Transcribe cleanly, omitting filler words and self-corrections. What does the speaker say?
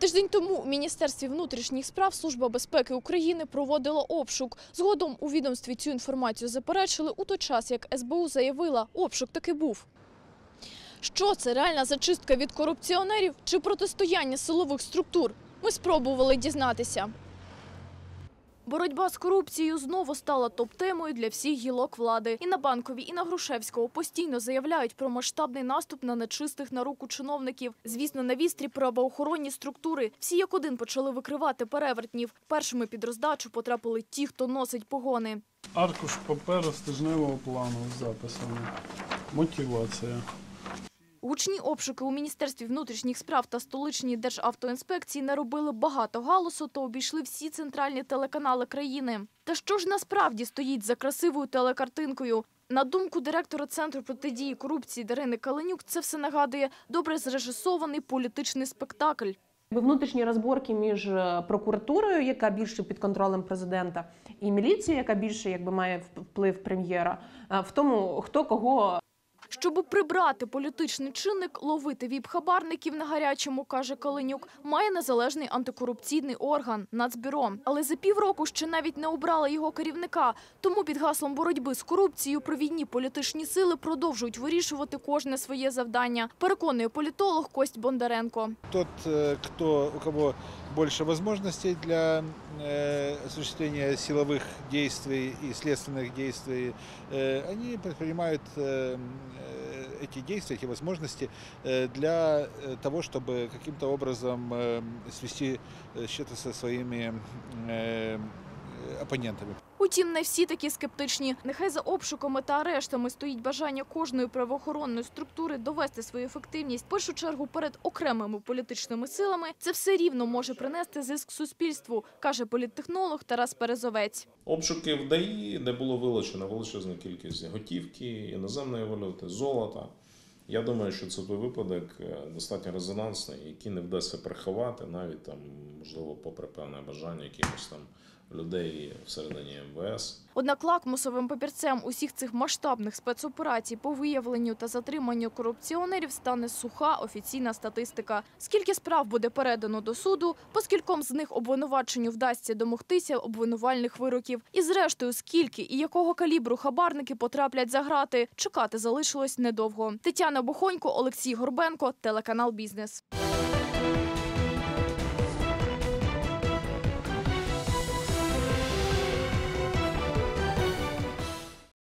Тиждень тому у Міністерстві внутрішніх справ Служба безпеки України проводила обшук. Згодом у відомстві цю інформацію заперечили у той час, як СБУ заявила, обшук таки був. Що це, реальна зачистка від корупціонерів чи протистояння силових структур? Ми спробували дізнатися. Боротьба з корупцією знову стала топ-темою для всіх гілок влади. І на Банковій, і на Грушевського постійно заявляють про масштабний наступ на нечистих на руку чиновників. Звісно, на вістрі правоохоронні структури. Всі як один почали викривати перевертнів. Першими під роздачу потрапили ті, хто носить погони. Аркуш паперу з тижневого плану з записами. Мотивація. Гучні обшуки у Міністерстві внутрішніх справ та столичній Державтоінспекції наробили багато галасу та обійшли всі центральні телеканали країни. Та що ж насправді стоїть за красивою телекартинкою? На думку директора Центру протидії корупції Дарини Каленюк, це все нагадує добре зрежисований політичний спектакль. Внутрішні розборки між прокуратурою, яка більше під контролем президента, і міліцією, яка більше має вплив прем'єра, в тому, хто кого. Щоб прибрати політичний чинник, ловити віп-хабарників на гарячому, каже Каленюк, має незалежний антикорупційний орган – Нацбюро. Але за півроку ще навіть не обрали його керівника. Тому під гаслом боротьби з корупцією провідні політичні сили продовжують вирішувати кожне своє завдання, переконує політолог Кость Бондаренко. Тот, у кого больше возможностей для осуществления силовых действий и следственных действий, они предпринимают эти действия, эти возможности для того, чтобы каким-то образом свести счеты со своими опонентами. Утім, не всі такі скептичні. Нехай за обшуками та арештами стоїть бажання кожної правоохоронної структури довести свою ефективність, в першу чергу перед окремими політичними силами, це все рівно може принести зиск суспільству, каже політтехнолог Тарас Перезовець. Обшуки в ДАІ, де було вилучено величезну кількість готівки, іноземної валюти, золота. Я думаю, що це той випадок достатньо резонансний, який не вдасться приховати, навіть там, можливо, попри певне бажання якихось там людей всередині МВС. Однак лакмусовим папірцем усіх цих масштабних спецоперацій по виявленню та затриманню корупціонерів стане суха офіційна статистика. Скільки справ буде передано до суду, по скільком з них обвинуваченню вдасться домогтися обвинувальних вироків. І зрештою, скільки і якого калібру хабарники потраплять за грати, чекати залишилось недовго. Тетяна Бохонько, Олексій Горбенко, телеканал «Бізнес».